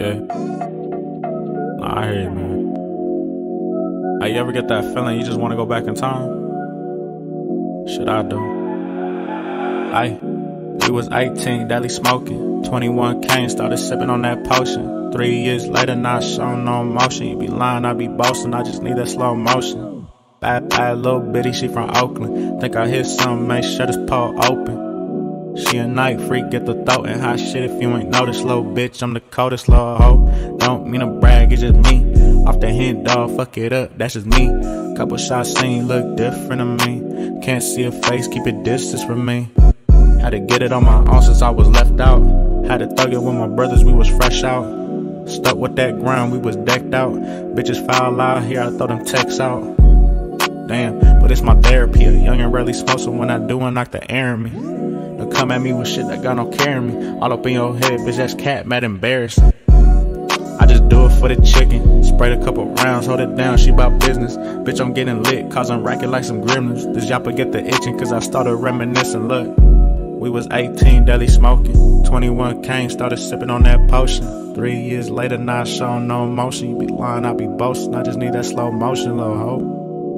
Yeah. Nah, I hear you, man. Hey, you ever get that feeling you just want to go back in time? Shit, I do. Hey, we was 18, daily smoking. 21 came, started sipping on that potion. 3 years later, not showing no emotion. You be lying, I be boasting, I just need that slow motion. Bad little bitty, she from Oakland. Think I hit something, make sure this pole open. She a night freak, get the throat and hot shit if you ain't noticed, little bitch. I'm the coldest little hoe. Don't mean to brag, it's just me. Off the hand, dog, fuck it up, that's just me. Couple shots seen, look different to me. Can't see a face, keep it distance from me. Had to get it on my own since I was left out. Had to thug it with my brothers, we was fresh out. Stuck with that grind, we was decked out. Bitches foul out here, I throw them texts out. Damn, but it's my therapy. A youngin' rarely smokes, so when I do, I knock the air in me. Don't come at me with shit that got no care in me. All up in your head, bitch, that's cat, mad embarrassing. I just do it for the chicken. Sprayed a couple rounds, hold it down, she bout business. Bitch, I'm getting lit, causing racket like some gremlins. This yappa get the itching, cause I started reminiscing, look. We was 18, daily smoking. 21 came, started sipping on that potion. 3 years later, not showing no emotion. You be lying, I be boasting, I just need that slow motion, little hoe.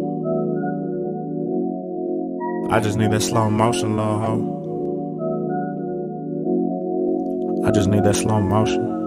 I just need that slow motion, little hoe. I just need that slow motion.